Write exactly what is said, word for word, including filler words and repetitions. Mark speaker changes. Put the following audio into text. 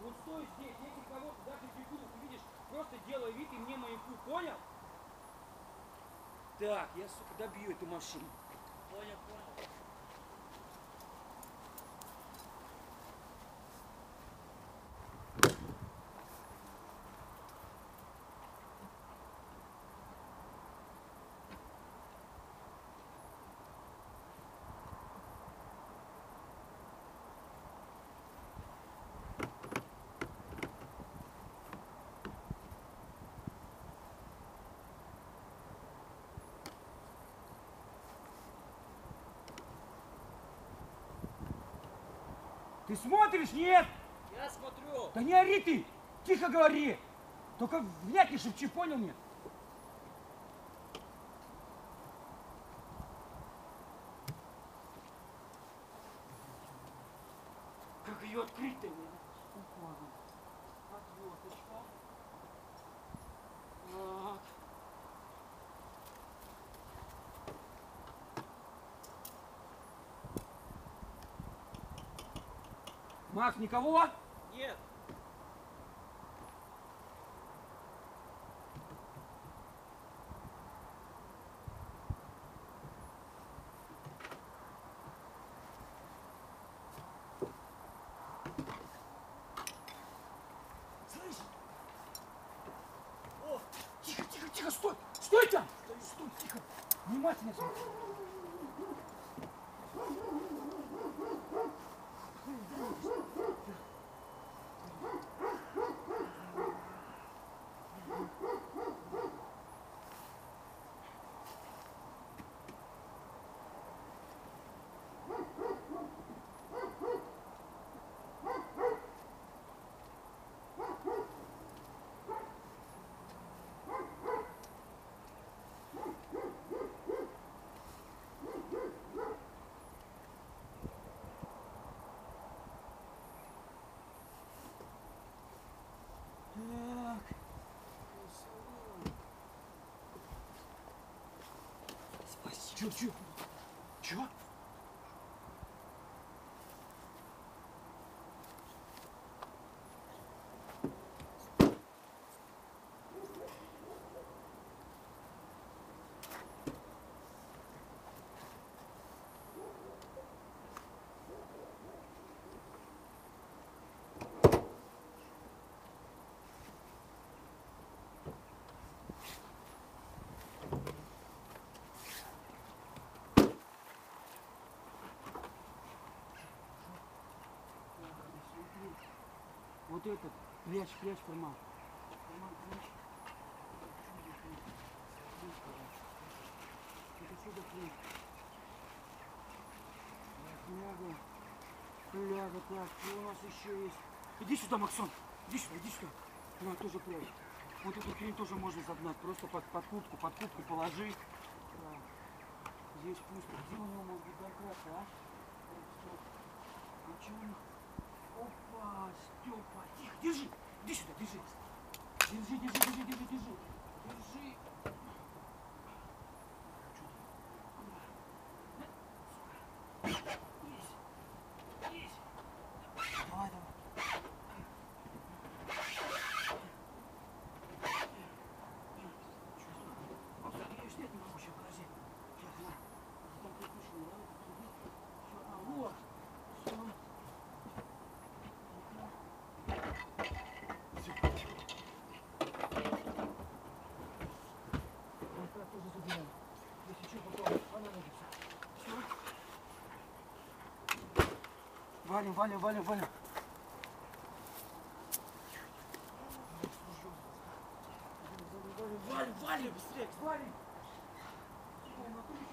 Speaker 1: Вот стой здесь, если кого-то даже бегу, видишь, просто делай вид и мне маякуй, понял? Так, я, сука, добью эту машину.
Speaker 2: Понял, понял.
Speaker 1: Ты смотришь, нет?
Speaker 2: Я смотрю.
Speaker 1: Да не ори ты! Тихо говори! Только внятнее шепчи, понял мне? Как ее открыть-то? Отверточка. Так. Макс, никого?
Speaker 2: Нет.
Speaker 1: Слышь? О, тихо, тихо, тихо, стой! Стой там! Стой, стой, тихо! Внимательно смотри. Так. Спасибо. Чё, чё? Чё? Вот этот, прячь, прячь карман. Карман прячь. Это сюда прячь. Фляга. Фляга, так, что у нас еще есть? Иди сюда, Максон. Иди сюда, иди сюда. На, тоже прячь. Вот эту хрень тоже можно загнать. Просто под, под куртку, под куртку положи. Так. Здесь пусто. Где у него может быть домкрат, а? А чего у них? Опа, Степа, тихо, держи, иди сюда, держи. Держи, держи, держи, держи, держи. Держи. Есть, есть. Давай, давай. Я ее снять не могу, сейчас, подожди. Сейчас, на. Там прикушено, да? Все, а, вот. Все. Тоже забираем. Если что, потом понадобится. Все. Валим, валим, валим, валим. Валим, валим, быстрее, валим.